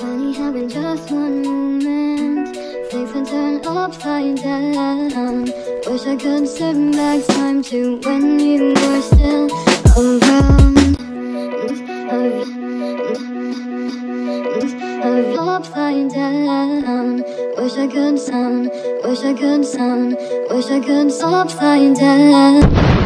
Funny how in just one moment things can turn upside down. Wish I could turn back time to when you were still around. Upside down. Wish I could sound, wish I could sound, wish I could upside down.